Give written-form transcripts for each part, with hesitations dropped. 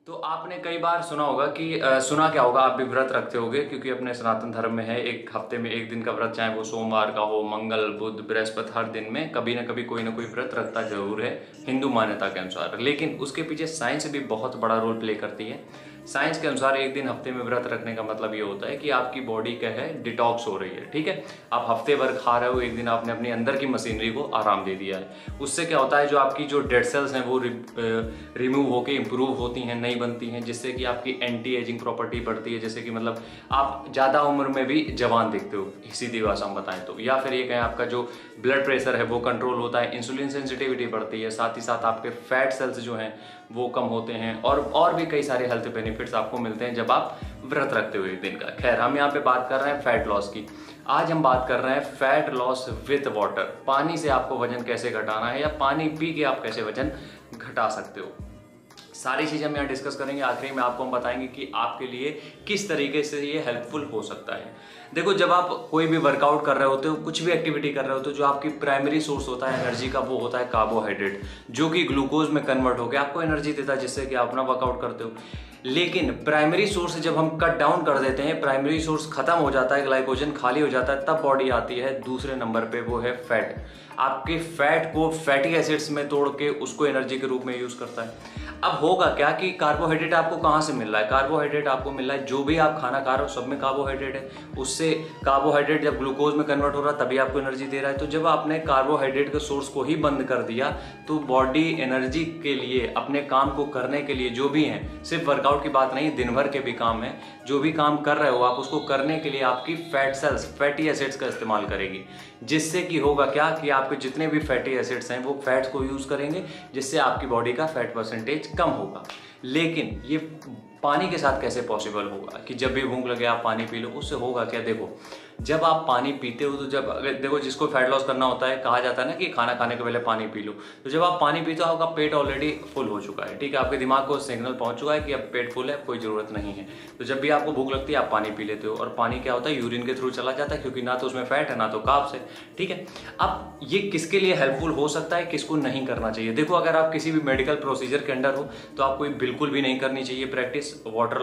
तो आपने कई बार सुना होगा कि सुना क्या होगा, आप भी व्रत रखते होगे क्योंकि अपने सनातन धर्म में है एक हफ्ते में एक दिन का व्रत, चाहे वो सोमवार का हो, मंगल बुध बृहस्पति, हर दिन में कभी ना कभी कोई ना कोई व्रत रखता जरूर है हिंदू मान्यता के अनुसार। लेकिन उसके पीछे साइंस भी बहुत बड़ा रोल प्ले करती है। साइंस के अनुसार एक दिन हफ्ते में व्रत रखने का मतलब ये होता है कि आपकी बॉडी क्या है, डिटॉक्स हो रही है। ठीक है, आप हफ्ते भर खा रहे हो, एक दिन आपने अपने अंदर की मशीनरी को आराम दे दिया है। उससे क्या होता है, जो आपकी जो डेड सेल्स हैं वो रिमूव होकर इंप्रूव होती हैं, नई बनती हैं, जिससे कि आपकी एंटी एजिंग प्रॉपर्टी बढ़ती है। जैसे कि मतलब आप ज़्यादा उम्र में भी जवान दिखते हो, सीधी भाषा में बताएं तो। या फिर ये कहें आपका जो ब्लड प्रेशर है वो कंट्रोल होता है, इंसुलिन सेंसिटिविटी बढ़ती है, साथ ही साथ आपके फैट सेल्स जो हैं वो कम होते हैं, और भी कई सारे हेल्थ बेनिफिट्स आपको मिलते हैं जब आप व्रत रखते हो एक दिन का। खैर, हम यहाँ पे बात कर रहे हैं फैट लॉस की। आज हम बात कर रहे हैं फैट लॉस विथ वाटर। पानी से आपको वजन कैसे घटाना है, या पानी पी के आप कैसे वजन घटा सकते हो, सारी चीज़ें हम यहाँ डिस्कस करेंगे। आखिरी में आपको हम बताएंगे कि आपके लिए किस तरीके से ये हेल्पफुल हो सकता है। देखो, जब आप कोई भी वर्कआउट कर रहे होते हो, कुछ भी एक्टिविटी कर रहे होते हो, जो आपकी प्राइमरी सोर्स होता है एनर्जी का वो होता है कार्बोहाइड्रेट, जो कि ग्लूकोज में कन्वर्ट होकर आपको एनर्जी देता है, जिससे कि आप अपना वर्कआउट करते हो। लेकिन प्राइमरी सोर्स जब हम कट डाउन कर देते हैं, प्राइमरी सोर्स खत्म हो जाता है, ग्लाइकोजन खाली हो जाता है, तब बॉडी आती है दूसरे नंबर पे, वो है फैट। आपके फैट को फैटी एसिड्स में तोड़ के उसको एनर्जी के रूप में यूज करता है। अब होगा क्या कि कार्बोहाइड्रेट आपको कहाँ से मिल रहा है? कार्बोहाइड्रेट आपको मिल रहा है, जो भी आप खाना खा रहे हो सब में कार्बोहाइड्रेट है। उससे कार्बोहाइड्रेट जब ग्लूकोज में कन्वर्ट हो रहा है तभी आपको एनर्जी दे रहा है। तो जब आपने कार्बोहाइड्रेट के सोर्स को ही बंद कर दिया, तो बॉडी एनर्जी के लिए, अपने काम को करने के लिए, जो भी हैं, सिर्फ वर्कआउट की बात नहीं, दिन भर के भी काम है, जो भी काम कर रहे हो आप, उसको करने के लिए आपकी फैट सेल्स फैटी एसिड्स का इस्तेमाल करेगी। जिससे कि होगा क्या कि आपके जितने भी फैटी एसिड्स हैं वो फैट्स को यूज करेंगे, जिससे आपकी बॉडी का फैट परसेंटेज कम होगा। लेकिन ये पानी के साथ कैसे पॉसिबल होगा कि जब भी भूख लगे आप पानी पी लो? उससे होगा क्या, देखो, जब आप पानी पीते हो तो जब, अगर देखो, जिसको फैट लॉस करना होता है, कहा जाता है ना कि खाना खाने के पहले पानी पी लो। तो जब आप पानी पीते हो, आपका पेट ऑलरेडी फुल हो चुका है। ठीक है, आपके दिमाग को सिग्नल पहुंच चुका है कि अब पेट फुल है, कोई जरूरत नहीं है। तो जब भी आपको भूख लगती है आप पानी पी लेते हो, और पानी क्या होता है, यूरिन के थ्रू चला जाता है, क्योंकि ना तो उसमें फैट है ना तो कार्ब्स है। ठीक है, अब ये किसके लिए हेल्पफुल हो सकता है, किसको नहीं करना चाहिए? देखो, अगर आप किसी भी मेडिकल प्रोसीजर के अंडर हो तो आपको बिल्कुल भी नहीं करनी चाहिए practice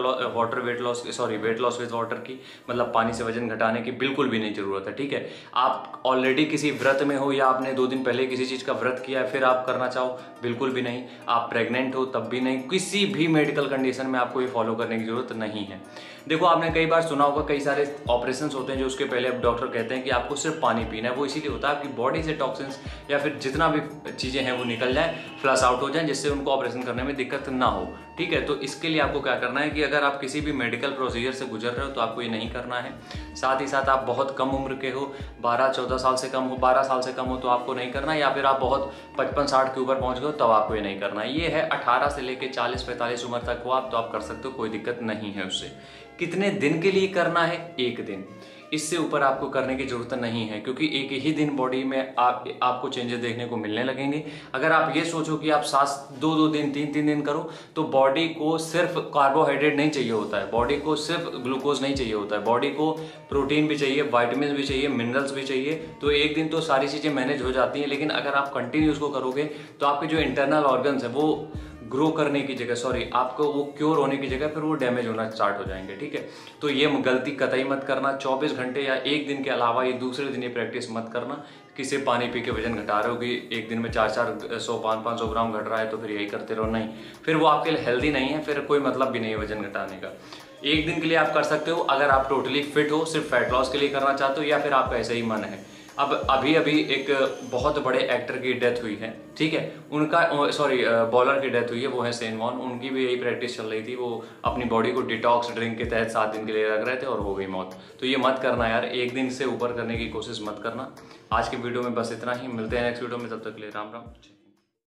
weight loss with water की, मतलब पानी से वजन घटाने की बिल्कुल भी नहीं जरूरत है। ठीक है, आप ऑलरेडी किसी व्रत में हो, या आपने 2 दिन पहले किसी चीज का व्रत किया है फिर आप करना चाहो, बिल्कुल भी नहीं। आप प्रेग्नेंट हो तब भी नहीं, किसी भी मेडिकल कंडीशन में आपको ये फॉलो करने की जरूरत नहीं है। देखो, आपने कई बार सुना होगा, कई सारे ऑपरेशंस होते हैं जो उसके पहले अब डॉक्टर कहते हैं कि आपको सिर्फ पानी पीना है। वो इसीलिए होता है आपकी बॉडी से टॉक्सिन्स या फिर जितना भी चीजें हैं वो निकल जाए, फ्लश आउट हो जाए, जिससे उनको ऑपरेशन करने में दिक्कत ना हो। ठीक है, तो इसके लिए आपको क्या करना है कि अगर आप किसी भी मेडिकल प्रोसीजर से गुजर रहे हो तो आपको ये नहीं करना है। साथ ही साथ आप बहुत कम उम्र के हो, 12-14 साल से कम हो, 12 साल से कम हो तो आपको नहीं करना, या फिर आप बहुत 55-60 के ऊपर पहुंच गए हो तब आपको ये नहीं करना है। ये है 18 से लेके 40-45 उम्र तक हो आप, तो आप कर सकते हो, कोई दिक्कत नहीं है उससे। कितने दिन के लिए करना है? 1 दिन। इससे ऊपर आपको करने की जरूरत नहीं है, क्योंकि एक ही दिन बॉडी में आपको चेंजेस देखने को मिलने लगेंगे। अगर आप ये सोचो कि आप सांस 2-2 दिन 3-3 दिन करो, तो बॉडी को सिर्फ कार्बोहाइड्रेट नहीं चाहिए होता है, बॉडी को सिर्फ ग्लूकोज नहीं चाहिए होता है, बॉडी को प्रोटीन भी चाहिए, विटामिन भी चाहिए, मिनरल्स भी चाहिए। तो एक दिन तो सारी चीजें मैनेज हो जाती हैं, लेकिन अगर आप कंटिन्यू उसको करोगे तो आपके जो इंटरनल ऑर्गन्स है वो ग्रो करने की जगह, आपको वो क्योर होने की जगह फिर वो डैमेज होना स्टार्ट हो जाएंगे। ठीक है, तो ये गलती कतई मत करना। 24 घंटे या 1 दिन के अलावा ये दूसरे दिन ये प्रैक्टिस मत करना कि सिर्फ पानी पी के वजन घटा रहे हो, कि एक दिन में 400 500 ग्राम घट रहा है तो फिर यही करते रहो। नहीं, फिर वो आपके लिए हेल्दी नहीं है, फिर कोई मतलब भी नहीं है वजन घटाने का। 1 दिन के लिए आप कर सकते हो अगर आप टोटली फिट हो, सिर्फ फैट लॉस के लिए करना चाहते हो, या फिर आपका ऐसा ही मन है। अब अभी एक बहुत बड़े एक्टर की डेथ हुई है। ठीक है, उनका बॉलर की डेथ हुई है, वो है शेन वॉर्न। उनकी भी यही प्रैक्टिस चल रही थी, वो अपनी बॉडी को डिटॉक्स ड्रिंक के तहत 7 दिन के लिए रख रहे थे और हो गई मौत। तो ये मत करना यार, 1 दिन से ऊपर करने की कोशिश मत करना। आज की वीडियो में बस इतना ही, मिलते हैं नेक्स्ट वीडियो में, तब तक के लिए राम राम।